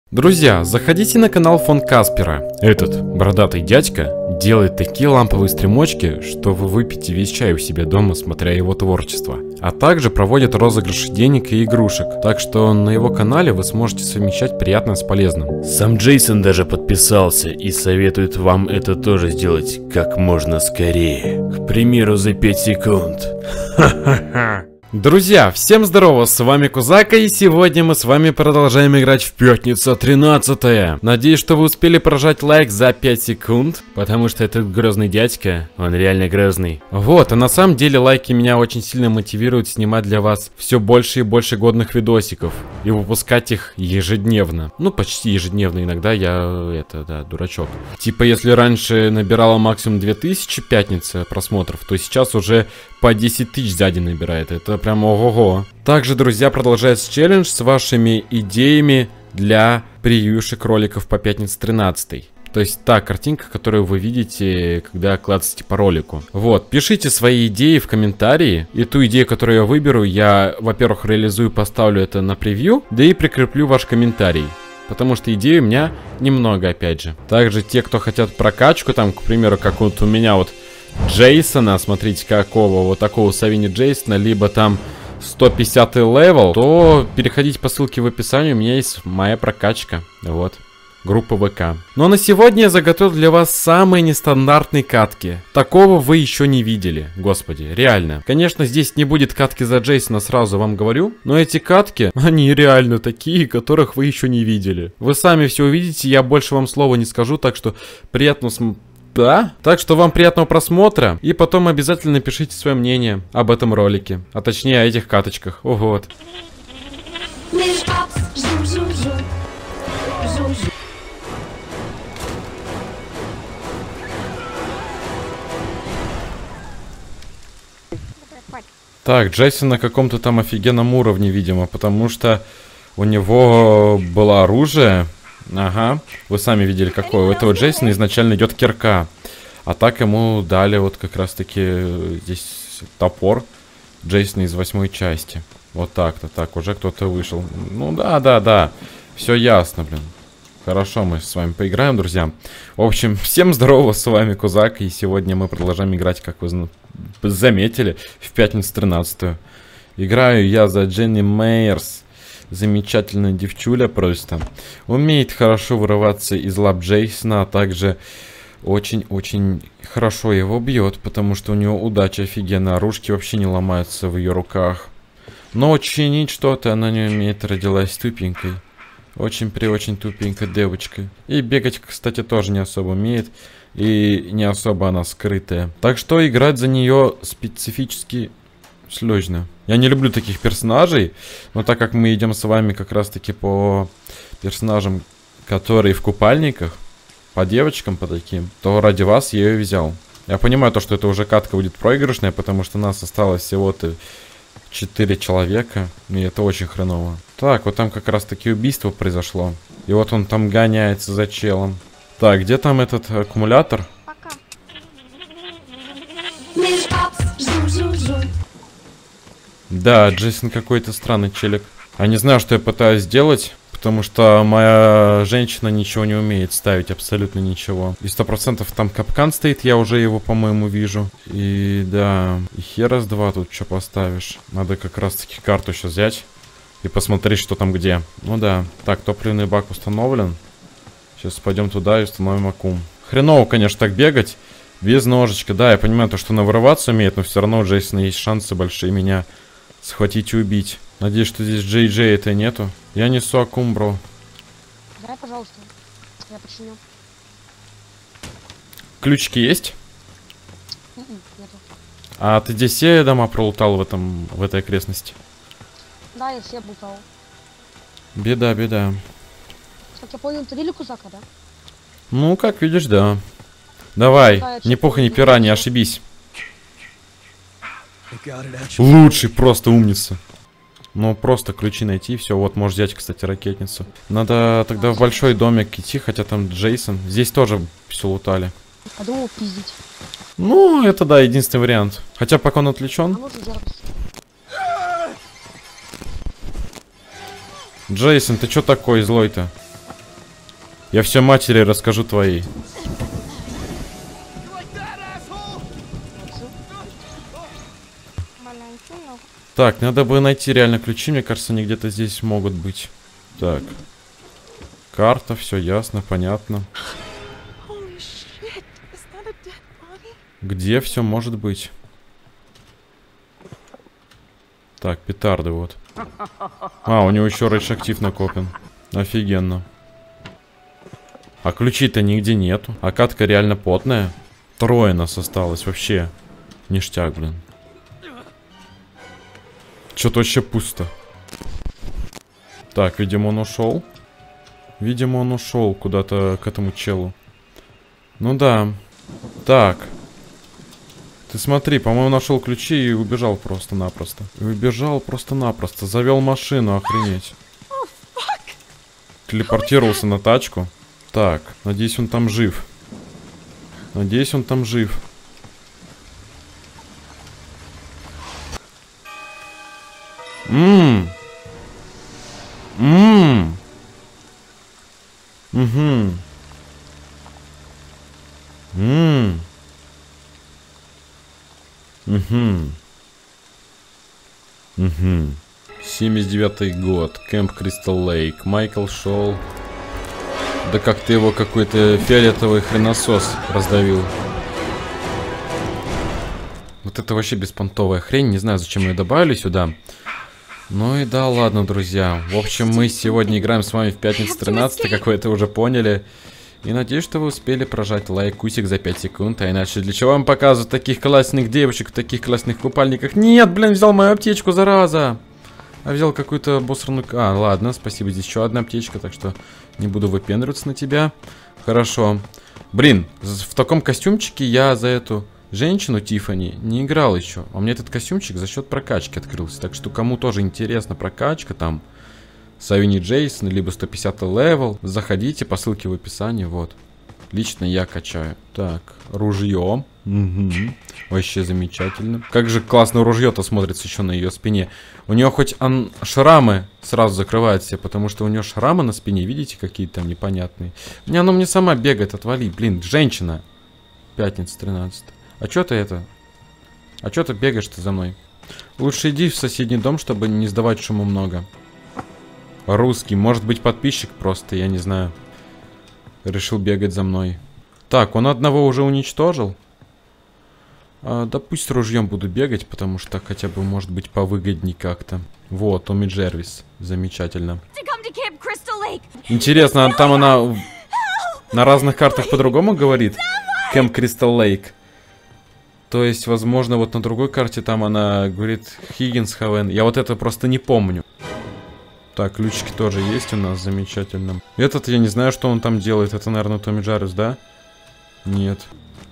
Друзья, заходите на канал фон Каспера. Этот бородатый дядька делает такие ламповые стримочки, что вы выпьете весь чай у себя дома, смотря его творчество. А также проводит розыгрыши денег и игрушек, так что на его канале вы сможете совмещать приятное с полезным. Сам Джейсон даже подписался и советует вам это тоже сделать как можно скорее. К примеру, за 5 секунд. Ха-ха-ха. Друзья, всем здорово, с вами Кузака, и сегодня мы с вами продолжаем играть в Пятница 13-е. Надеюсь, что вы успели прожать лайк за 5 секунд, потому что этот грозный дядька, он реально грозный. Вот, а на самом деле лайки меня очень сильно мотивируют снимать для вас все больше и больше годных видосиков и выпускать их ежедневно. Ну, почти ежедневно, иногда я, дурачок. Типа, если раньше набирала максимум 2000 пятница просмотров, то сейчас уже по 10 тысяч за день набирает. Это прям ого-го. Также, друзья, продолжается челлендж с вашими идеями для превьюшек роликов по Пятнице 13. То есть та картинка, которую вы видите, когда клацаете по ролику. Вот, пишите свои идеи в комментарии. И ту идею, которую я выберу, я, во-первых, реализую, поставлю это на превью, да и прикреплю ваш комментарий. Потому что идей у меня немного, опять же. Также те, кто хотят прокачку, там, к примеру, как вот у меня вот Джейсона, смотрите, какого, вот такого Савини Джейсона, либо там 150 левел, то переходите по ссылке в описании, у меня есть моя прокачка, вот, группа ВК. Но на сегодня я заготовил для вас самые нестандартные катки. Такого вы еще не видели, господи, реально. Конечно, здесь не будет катки за Джейсона, сразу вам говорю, но эти катки, они реально такие, которых вы еще не видели. Вы сами все увидите, я больше вам слова не скажу, так что приятно смотреть. Да? Так что вам приятного просмотра. И потом обязательно напишите свое мнение об этом ролике. А точнее о этих каточках. О, вот. Так, Джейсон на каком-то там офигенном уровне, видимо. Потому что у него было оружие. Ага, вы сами видели, какое. У этого Джейсона изначально идет кирка. А так ему дали вот как раз таки здесь топор Джейсона из 8-й части. Вот так-то, так, уже кто-то вышел. Ну да. Все ясно, блин. Хорошо, мы с вами поиграем, друзья. В общем, всем здорово, с вами Кузак. И сегодня мы продолжаем играть, как вы заметили, в Пятницу 13-ю. Играю я за Дженни Мейерс. Замечательная девчуля просто. Умеет хорошо вырываться из лап Джейсона, а также очень-очень хорошо его бьет, потому что у него удача офигенная. Оружки вообще не ломаются в ее руках. Но чинить что-то она не умеет, родилась тупенькой. Очень тупенькой девочкой. И бегать, кстати, тоже не особо умеет. И не особо она скрытая. Так что играть за нее специфически сложно. Я не люблю таких персонажей, но так как мы идем с вами как раз таки по персонажам, которые в купальниках, по девочкам, по таким, то ради вас я ее взял. Я понимаю то, что это уже катка будет проигрышная, потому что нас осталось всего-то 4 человека, и это очень хреново. Так, вот там как раз таки убийство произошло. И вот он там гоняется за челом. Так, где там этот аккумулятор? Пока. Да, Джейсон какой-то странный челик. Я не знаю, что я пытаюсь сделать, потому что моя женщина ничего не умеет ставить, абсолютно ничего. И 100% там капкан стоит, я уже его, по-моему, вижу. И да, и хера с два тут что поставишь. Надо как раз-таки карту сейчас взять и посмотреть, что там где. Ну да, так, топливный бак установлен. Сейчас пойдем туда и установим аккум. Хреново, конечно, так бегать без ножичка. Да, я понимаю то, что она вырываться умеет, но все равно у Джейсона есть шансы большие меня схватить и убить. Надеюсь, что здесь Джей это нету. Я несу аккум, бро. Дай, пожалуйста. Я починю. Ключики есть? Нету. А ты здесь все дома пролутал в этой окрестности? Да, я все бутал. Беда. Как я понял, ты рили Кузака, да? Ну, как видишь, да. Давай, ни пуха, ни пера, не ошибись. Лучший, просто умница. Ну, просто ключи найти, все. Вот, можешь взять, кстати, ракетницу. Надо тогда в большой домик идти, хотя там Джейсон. Здесь тоже все лутали. А думал пиздить. Ну, это да, единственный вариант. Хотя пока он отвлечен. А можно делать? Джейсон, ты чё такой злой-то? Я все матери расскажу твоей. Так, надо бы найти реально ключи. Мне кажется, они где-то здесь могут быть. Так. Карта, все ясно, понятно. Где все может быть? Так, петарды вот. А, у него еще рейдж-актив накоплен. Офигенно. А ключей-то нигде нету. А катка реально потная. 3 нас осталось. Вообще ништяк, блин. Что-то вообще пусто. Так, видимо, он ушел. Видимо, он ушел куда-то к этому челу. Ну да. Так. Ты смотри, по-моему, нашел ключи и убежал просто-напросто. Убежал просто-напросто. Завел машину, охренеть. Телепортировался на тачку. Так, надеюсь, он там жив. Надеюсь, он там жив. Угу. 79-й год. Кэмп Кристал Лейк. Майкл шел. Да как ты его какой-то фиолетовый хреносос раздавил. Вот это вообще беспонтовая хрень. Не знаю, зачем ее добавили сюда. Ну и да, ладно, друзья. В общем, мы сегодня играем с вами в пятницу 13, как вы это уже поняли. И надеюсь, что вы успели прожать лайкусик за 5 секунд. А иначе для чего вам показывают таких классных девочек в таких классных купальниках? Нет, блин, взял мою аптечку, зараза. А взял какую-то обосранную... А, ладно, спасибо, здесь еще одна аптечка, так что не буду выпендриваться на тебя. Хорошо. Блин, в таком костюмчике я за эту женщину Тиффани не играл еще. А у меня этот костюмчик за счет прокачки открылся. Так что кому тоже интересна прокачка там... Савини Джейсон, либо 150 левел. Заходите по ссылке в описании, вот. Лично я качаю. Так, ружье. Угу. Вообще замечательно. Как же классно ружье-то смотрится еще на ее спине. У нее хоть шрамы сразу закрывают все, потому что у нее шрамы на спине, видите, какие-то там непонятные. Не, она мне сама бегает, отвали. Блин, женщина. Пятница 13. А что ты это? А что ты бегаешь-то за мной? Лучше иди в соседний дом, чтобы не сдавать шума много. Русский, может быть подписчик просто, я не знаю. Решил бегать за мной. Так, он одного уже уничтожил. Да пусть ружьем буду бегать, потому что так хотя бы может быть повыгодней как-то. Вот, Томми Джервис. Замечательно. Интересно, там она на разных картах по-другому говорит? Кэмп Кристал Лейк. То есть, возможно, вот на другой карте там она говорит Хиггинсхавен. Я вот это просто не помню. Так, ключики тоже есть у нас, замечательно. Этот, я не знаю, что он там делает. Это, наверное, Томми Джервис, да? Нет.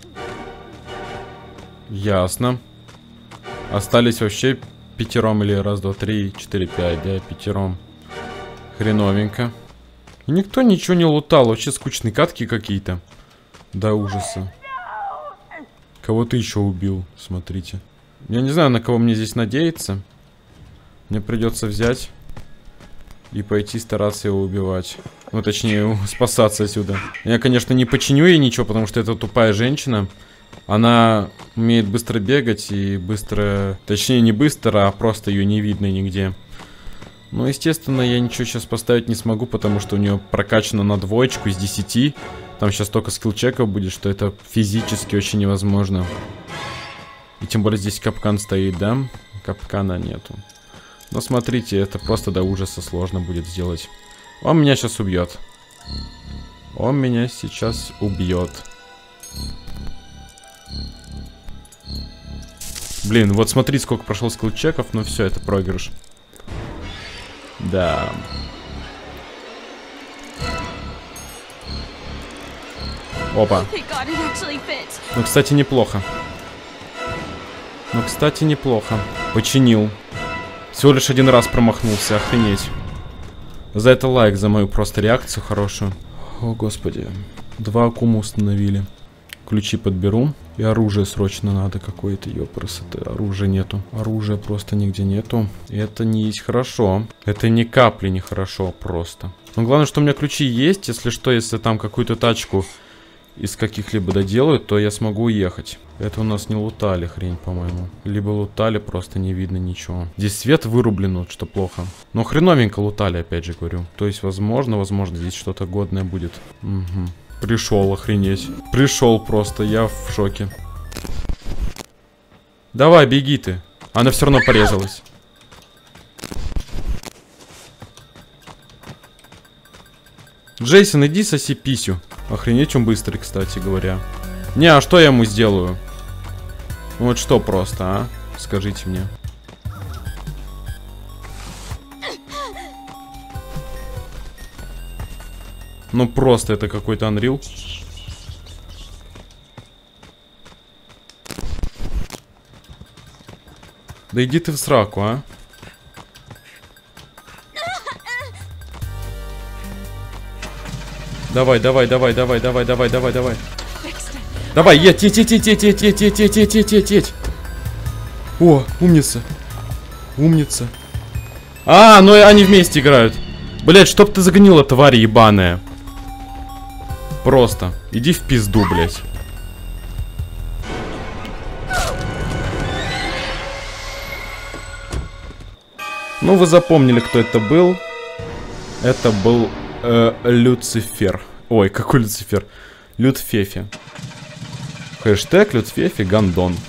Ясно. Остались вообще 5 или раз, два, 3, 4, 5, да, 5. Хреновенько. И никто ничего не лутал, вообще скучные катки какие-то. До ужаса. Кого-то еще убил, смотрите. Я не знаю, на кого мне здесь надеяться. Мне придется взять... и пойти стараться его убивать. Ну, точнее, спасаться отсюда. Я, конечно, не починю ей ничего, потому что это тупая женщина. Она умеет быстро бегать и быстро... Точнее, не быстро, а просто ее не видно нигде. Но, естественно, я ничего сейчас поставить не смогу, потому что у нее прокачано на 2 из 10. Там сейчас только скилл-чеков будет, что это физически очень невозможно. И тем более здесь капкан стоит, да? Капкана нету. Но смотрите, это просто до ужаса сложно будет сделать. Он меня сейчас убьет. Он меня сейчас убьет. Блин, вот смотри, сколько прошло скилл-чеков, но все, это проигрыш. Да. Опа. Ну, кстати, неплохо. Ну, кстати, неплохо. Починил. Всего лишь один раз промахнулся, охренеть. За это лайк, за мою просто реакцию хорошую. О, господи. 2 аккума установили. Ключи подберу. И оружие срочно надо какое-то, ёпрст. Оружия нету. Оружия просто нигде нету. И это не есть хорошо. Это ни капли не хорошо просто. Но главное, что у меня ключи есть. Если что, если там какую-то тачку из каких-либо доделают, то я смогу уехать. Это у нас не лутали хрень, по-моему. Либо лутали, просто не видно ничего. Здесь свет вырублен, вот что плохо. Но хреновенько лутали, опять же говорю. То есть, возможно, здесь что-то годное будет. Угу. Пришел, охренеть. Пришел просто, я в шоке. Давай, беги ты. Она все равно порезалась. Джейсон, иди соси писю. Охренеть, он быстрый, кстати говоря. Не, а что я ему сделаю? Вот что просто, а? Скажите мне. Ну просто это какой-то Unreal. Да иди ты в сраку, а? Давай, давай, давай, давай, давай, давай, давай, давай. Давай, еть. О, умница. Умница. А, ну они вместе играют. Блять, чтоб ты загнила, тварь ебаная. Просто. Иди в пизду, блять. Ну, вы запомнили, кто это был. Это был Люцифер. Ой, какой Люцифер? Людфефи. Хэштег Людфефи Гандон.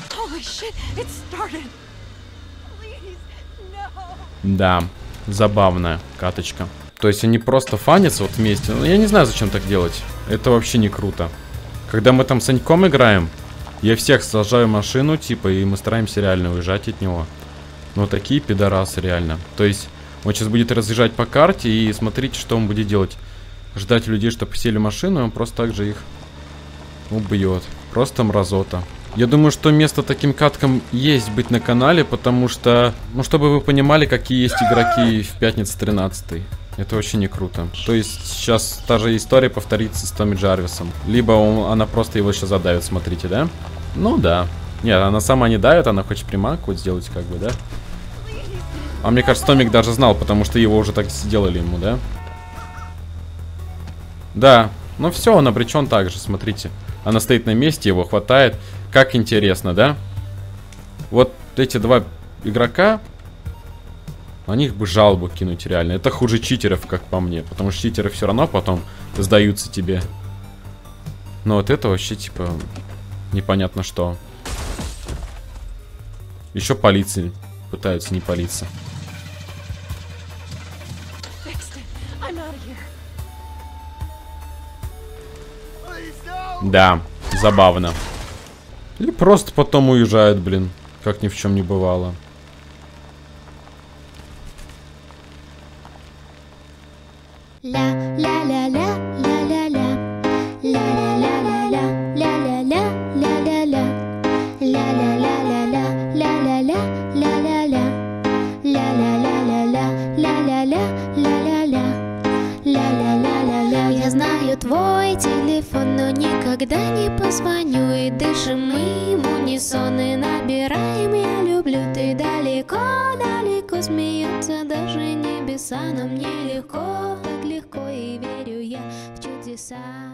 Да, забавная каточка. То есть они просто фанятся вот вместе. Ну, я не знаю, зачем так делать. Это вообще не круто. Когда мы там с Саньком играем, я всех сажаю в машину, типа, и мы стараемся реально уезжать от него. Ну, такие пидорасы, реально. То есть, он сейчас будет разъезжать по карте, и смотрите, что он будет делать. Ждать людей, чтобы сели в машину, и он просто так же их убьет. Просто мразота. Я думаю, что место таким каткам есть быть на канале, потому что, ну, чтобы вы понимали, какие есть игроки в пятницу 13-й. Это вообще не круто. То есть, сейчас та же история повторится с Томми Джарвисом. Либо она просто его сейчас задавит, смотрите, да? Ну, да. Нет, она сама не давит, она хочет приманку вот сделать, как бы, да? А мне кажется, Томик даже знал, потому что его уже так сделали ему, да? Да. Ну все, он обречен так же, смотрите. Она стоит на месте, его хватает. Как интересно, да? Вот эти два игрока, на них бы жалобу кинуть реально. Это хуже читеров, как по мне. Потому что читеры все равно потом сдаются тебе. Но вот это вообще, типа, непонятно что. Еще полиции пытаются не палиться. Да, забавно. Или просто потом уезжают, блин. Как ни в чем не бывало. Я знаю твой телефон, но никогда не позвоню. И дышим мы в унисон и набираем «Я люблю». Ты далеко, далеко, смеются даже небеса. Но мне легко, так легко, и верю я в чудеса.